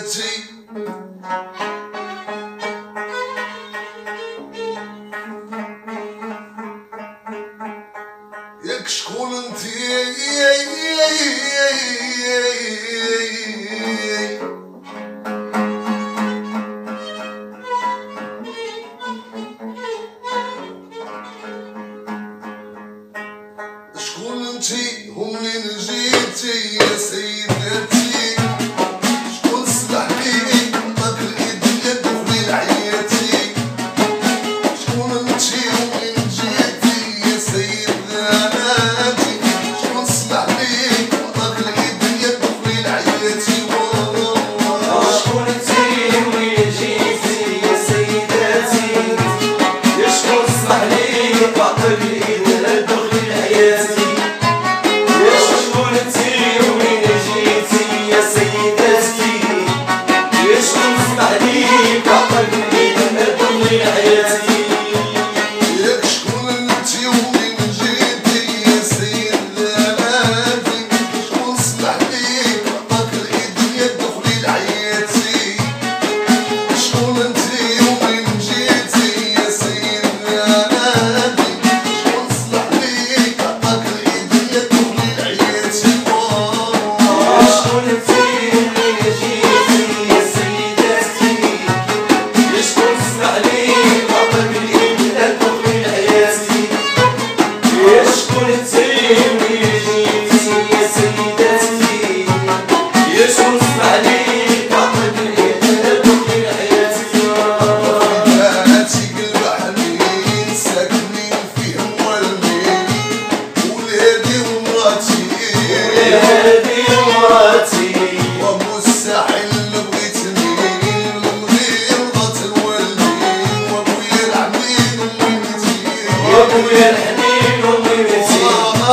سيدتي ياك شكون انتي شكون انتي ومنين جيتي يا سيدتي شكون سمح لي عطاك الايد يدخلي لحياتي شكون انتي ومنين جيتي يا سيدتي شكون سمح لي عطاك الايد يدخلي لحياتي شكون انتي ومنين جيتي يا سيدتي شكون سمح لي عطاك الايد يدخلي لحياتي شكون انتي ومنين جيتي يا سيدتي شكون سمح لي عطاك الايد يدخلي لحياتي ياك شكون انتي ومنين جيتي يا سيدتي شكون سمح لي عطاك الايد يدخلي لحياتي شكون انتي ومنين جيتي يا سيدتي شكون سمح لي عطاك الايد يدخلي لحياتي شكون انتي ومنين جيتي يا سيدتي شكون سمح لي عطاك الايد يدخلي لحياتي شكون انتي ومنين جيتي يا سيدتي شكون سمح لي عطاك الايد يدخلي لحياتي بناتي قلب حنين ساكنين فيهم والمين ولادي ومراتي ولادي ومراتي وابو الساحل اللي بغيتني من غير رضا الوالدين وابويا الحنين وميمتي يا بويا الحنين وميمتي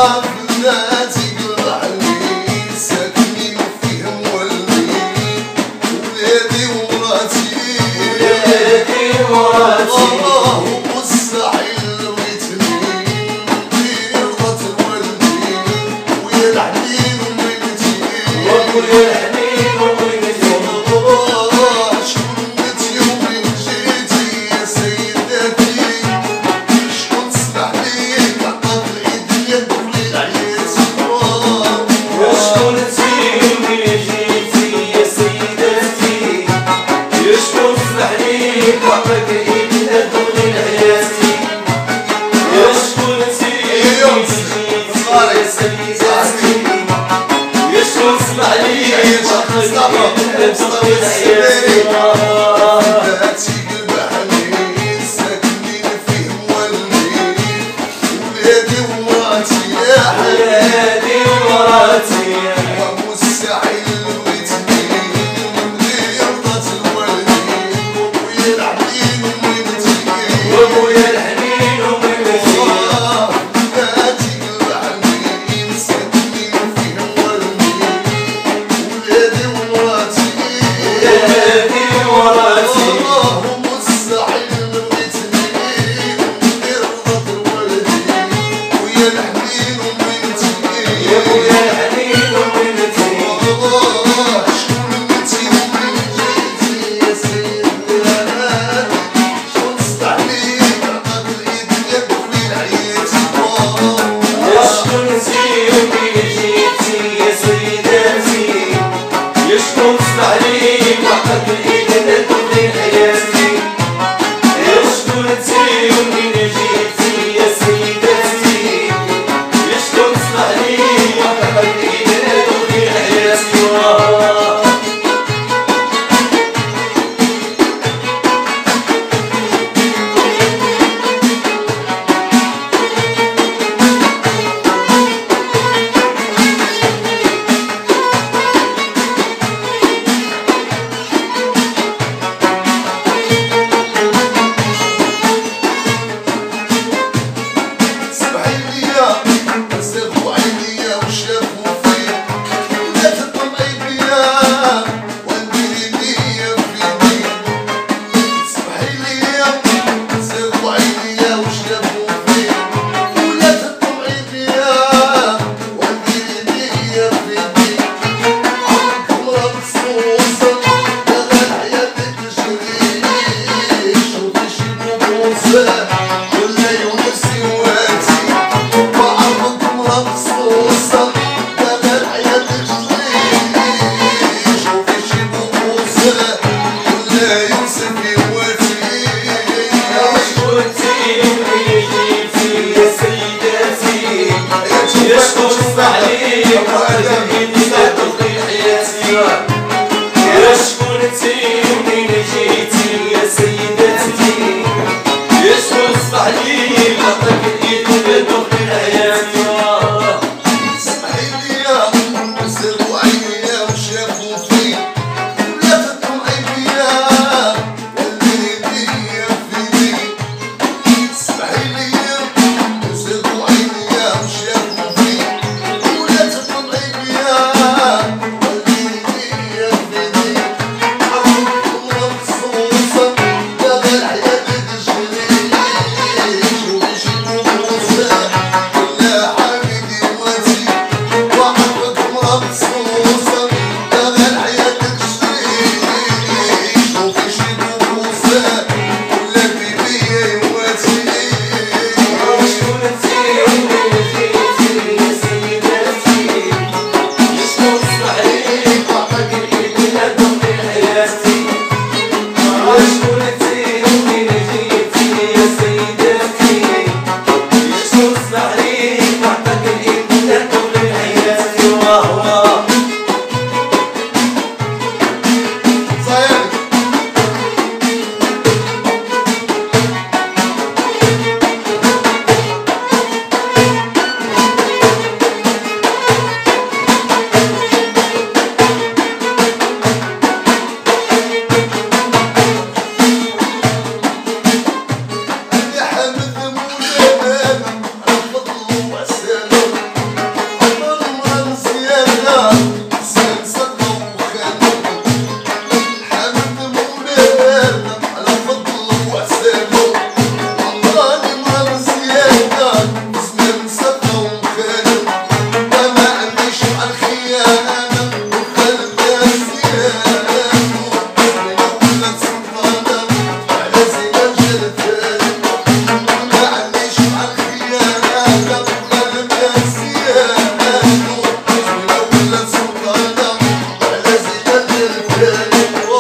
بناتي قلب حنين ساكنين فيهم والمين ولادي ومراتي ولادي ومراتي وابو الساحل اللي بغيتني من غير رضا الوالدين وابويا الحنين وميمتي وابويا الحنين وميمتي شكون انتي ومنين جيتي يا سيدتي شكون سمح لي عطاك الايد يدخلي لحياتي شكون انتي ومنين جيتي يا سيدتي شكون سمح لي عطاك الايد يدخلي لحياتي شكون انتي ومنين جيتي يا سيدتي شكون سمح لي عطاك الايد يدخلي لحياتي بناتي قلب حنين ساكنين فيهم والمين ولادي ومراتي يا ولادي ومراتي وابو الساحل اللي بغيتني من غير رضا الوالدين وابويا الحنين وميمتي وابويا الحنين وميمتي بناتي قلب حنين ساكنين فيهم والمين ولادي ومراتي ولادي ومراتي عليك وعدني لا تبقي حياتي يا شكون انتي ومنين جيتي يا سيداتي يا شكون صبح لي عطاك الايد لا تبقي حياتي اسمحي لي يا سرقوا عينيا وشافوا فيك ولا تطمعي فيا واللي بيا في ايديك اسمحي لي يا سرقوا عينيا وشافوا فيك ولا تطمعي فيا واللي بيا في ايديك حبكم مخصوصة يا غير حياتك شريك شوفي شنو بوسع ولا حبيبي واتي وحبكم مخصوصة يا غير حياتك شريك شوفي شنو بوسع ولا بيبي واتي شكون انتي ومنين جيتي يا سيداتي يا شكون صبح لي عطاك الايد لا تبقي حياتي شكون انتي ومنين جيتي يا سيداتي يا شكون صبح لي عطاك الايد لا تبقي حياتي واه صاير يا حمد مولانا الفضل وعسانا عمرنا نسيانا نسيان صدق وخانا حمد مولانا الفضل وعسانا عمرنا ما نسيانا نسيان صدق وخانا وما عنديش مع الخيانة وخلنا نسيانا من أول سلطانة على زين الجلدان ما عنديش مع الخيانة وخلنا نسيانا من أول سلطانة على زين الجلدان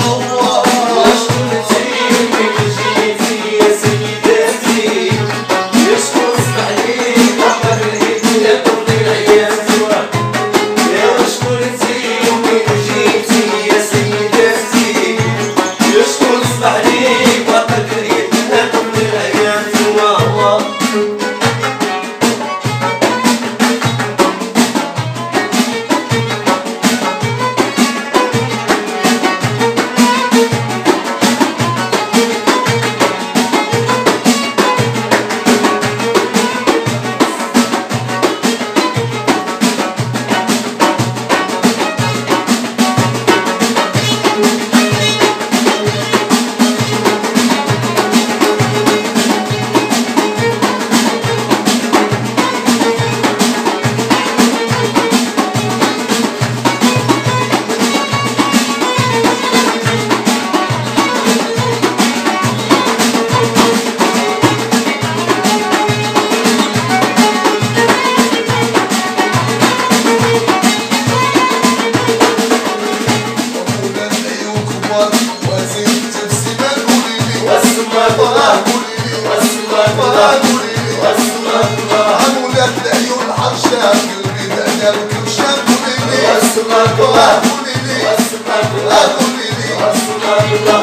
شكون انتي ومنين جيتي يا سيداتي يا شكون صبح لي عطاك الايد لا تبقي حياتي يا شكون انتي ومنين جيتي يا سيداتي يا شكون صبح لي عطاك الايد لا تبقي حياتي الله